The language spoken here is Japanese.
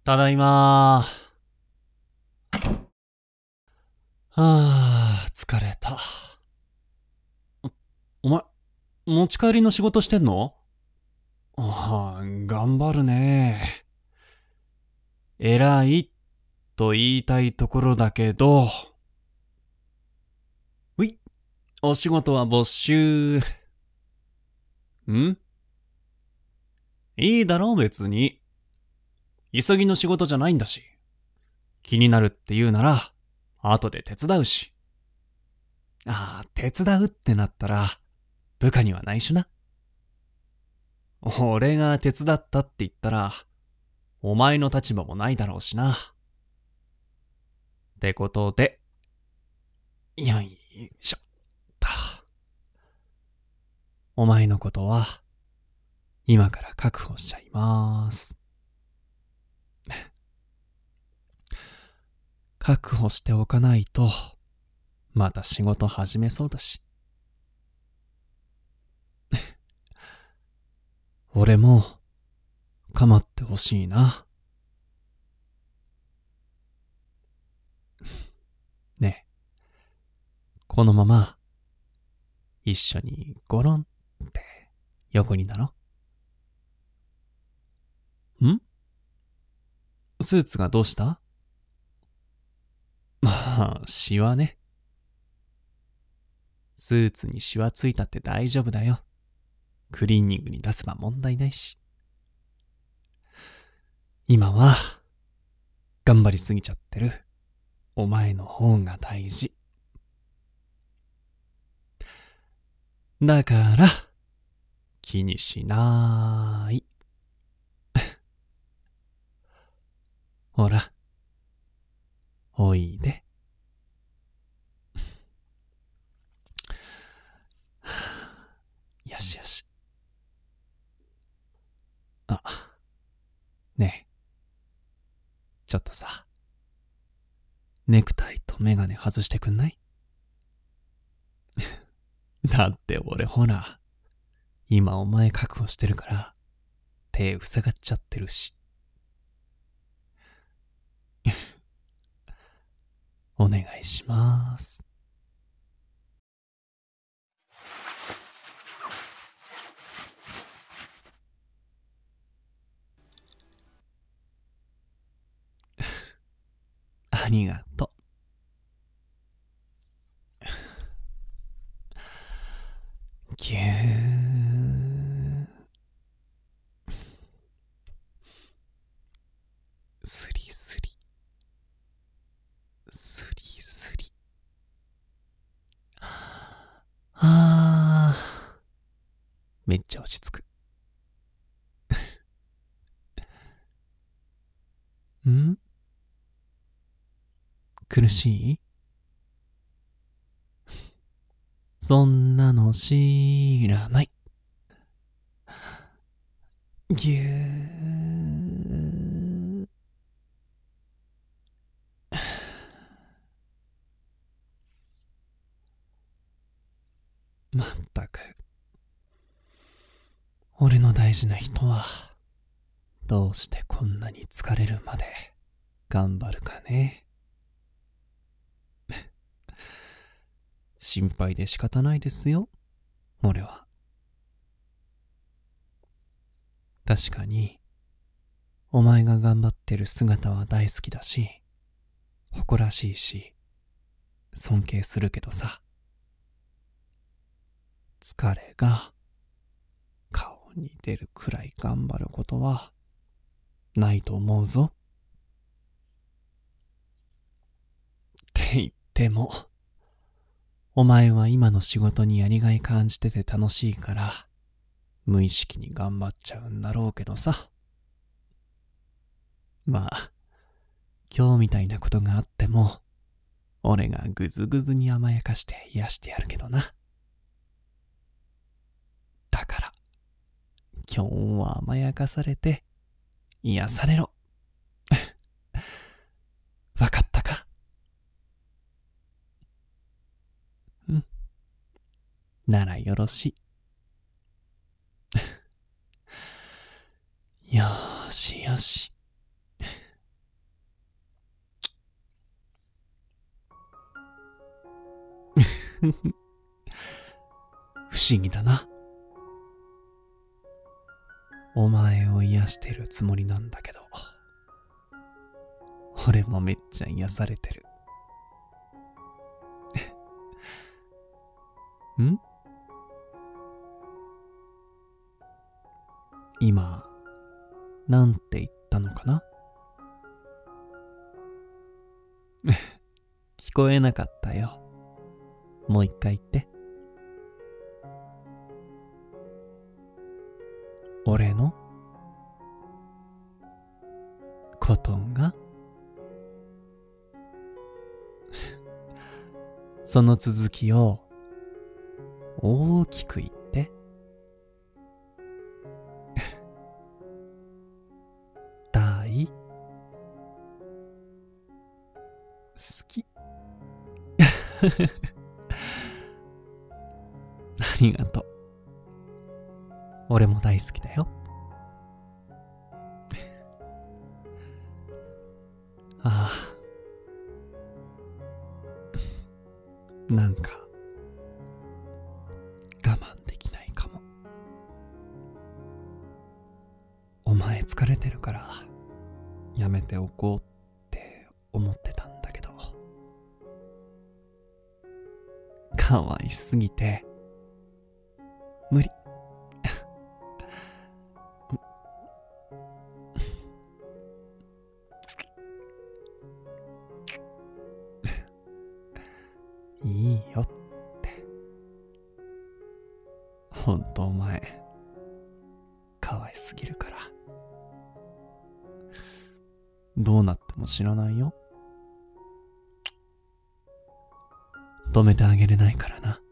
ただいまー。疲れた。お前、持ち帰りの仕事してんの？頑張るね。偉いと言いたいところだけど、お仕事は没収。いいだろ別に。急ぎの仕事じゃないんだし。気になるって言うなら、後で手伝うし。手伝うってなったら、部下には内緒な。俺が手伝ったって言ったら、お前の立場もないだろうしな。ってことで、よいしょっと。お前のことは、今から確保しちゃいまーす。確保しておかないと、また仕事始めそうだし。俺も、構ってほしいな。ねえ、このまま、一緒にゴロンって横になろ。スーツがどうした？シワね。スーツにシワついたって大丈夫だよ。クリーニングに出せば問題ないし。今は、頑張りすぎちゃってる。お前の方が大事。だから、気にしなーい。ほら、おいで。よしよし。ねえ。ちょっとさ、ネクタイとメガネ外してくんない？だって俺ほら、今お前確保してるから、手塞がっちゃってるし。お願いしまーす。ありがとう。ぎゅー。スリスリ。スリスリ。めっちゃ落ち着く。苦しい？そんなの知らない。ぎゅー。まったく。俺の大事な人は、どうしてこんなに疲れるまで頑張るかね。心配で仕方ないですよ、俺は。確かに、お前が頑張ってる姿は大好きだし、誇らしいし、尊敬するけどさ。疲れが顔に出るくらい頑張ることはないと思うぞ。って言っても、お前は今の仕事にやりがい感じてて楽しいから、無意識に頑張っちゃうんだろうけどさ。まあ、今日みたいなことがあっても、俺がぐずぐずに甘やかして癒してやるけどな。だから、今日は甘やかされて、癒されろ。わかったか？ならよろしい。よーしよし。 不思議だな。お前を癒してるつもりなんだけど、俺もめっちゃ癒されてる。ん？今、なんて言ったのかな？聞こえなかったよ。もう一回言って。俺のことがその続きを大きく言って。大好き。ありがとう。俺も大好きだよ。ああ、なんか我慢できないかも。お前疲れてるからやめておこうって思ってたんだけど、かわいすぎて無理。いいよって。ほんとお前かわいすぎるから。どうなっても知らないよ。止めてあげれないからな。